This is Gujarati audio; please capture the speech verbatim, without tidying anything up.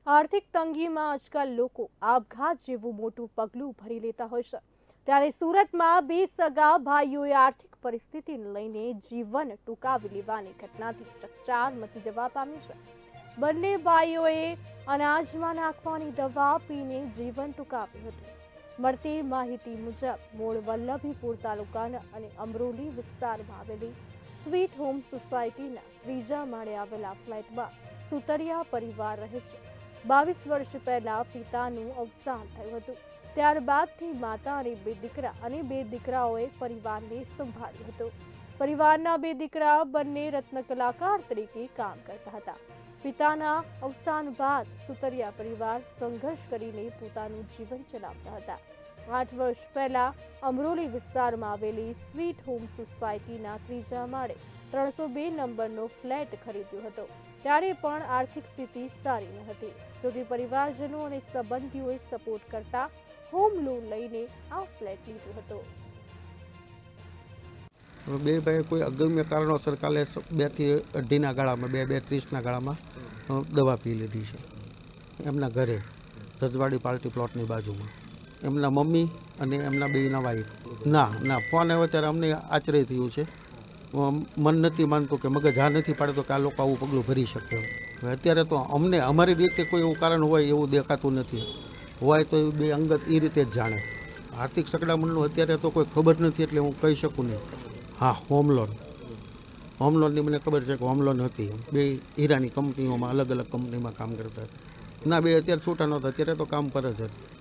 આર્થિક તંગીમાં આજકાલ લોકો આપઘાત જેવું મોટું પગલું ભરી લેતા હોય છે, ત્યારે સુરતમાં બે સગા ભાઈઓએ આર્થિક પરિસ્થિતિને લઈને જીવન ટૂંકાવી લેવાની ઘટનાથી ચકચાર મચી જવા પામી છે। બંને ભાઈઓએ અનાજમાં નાખવાની દવા પીને જીવન ટૂંકાવ્યું હતું। મળતી માહિતી મુજબ મૂળ વલ્લભીપુર તાલુકાના અને અમરોલી વિસ્તારમાં આવેલી સ્વીટ હોમ સોસાયટીના ત્રીજા માળે આવેલા ફ્લેટમાં સુતરિયા પરિવાર રહે છે। બાવીસ વર્ષ પહેલા પિતાનું અવસાન થયું હતું। ત્યારબાદથી માતા અને બે દીકરા અને બે દીકરાઓએ પરિવારને સંભાળ્યો હતો। પરિવારના બે દીકરા બંને રત્ન કલાકાર તરીકે કામ કરતા હતા। પિતાના અવસાન બાદ સુતરિયા પરિવાર સંઘર્ષ કરીને પોતાનું જીવન ચલાવતા હતા। આઠ વર્ષ પહેલા અમરોલી વિસ્તારમાં આવેલી સ્વીટ હોમ સોસાયટીના ત્રીજા માળે ત્રણસો બે નંબરનો ફ્લેટ ખરીદ્યો હતો। ત્યારે પણ આર્થિક સ્થિતિ સારી ન હતી, જોકે પરિવારજનો અને સંબંધીઓએ સપોર્ટ કરતા હોમ લોન લઈને આ ફ્લેટ લીધો હતો। બે ભાઈ કોઈ અગમ્ય કારણોસર કાલે બે થી અઢીના ગાળામાં બે બે ત્રીસના ગાળામાં દવા પી લીધી છે એમના ઘરે રજવાડી પાર્ટી પ્લોટની બાજુમાં। એમના મમ્મી અને એમના બેના વાઈફ ના ના ફોન આવ્યો ત્યારે અમને આશ્ચર્ય થયું છે। મન નથી માનતું કે મગજ હા નથી પાડતો કે આ લોકો આવું પગલું ભરી શકે એમ। અત્યારે તો અમને અમારી રીતે કોઈ એવું કારણ હોય એવું દેખાતું નથી, હોય તો એ બે અંગત એ રીતે જ જાણે। આર્થિક સકડામણનું અત્યારે તો કોઈ ખબર નથી એટલે હું કહી શકું નહીં। હા, હોમ લોન હોમ લોનની મને ખબર છે કે હોમ લોન હતી, બે હીરાની કંપનીઓમાં અલગ અલગ કંપનીમાં કામ કરતા હતા। ના, બે અત્યારે છૂટા નહોતા, અત્યારે તો કામ પર જ હતા।